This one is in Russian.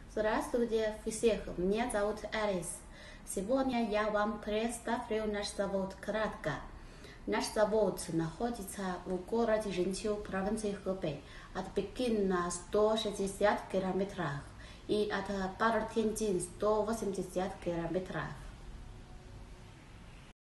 Здравствуйте всех, меня зовут Алис. Сегодня я вам представлю наш завод кратко. Наш завод находится в городе Жэньчжоу, провинции Хэбэй, от Пекина 160 километров и от Паро-Тяньцзин 180 километров.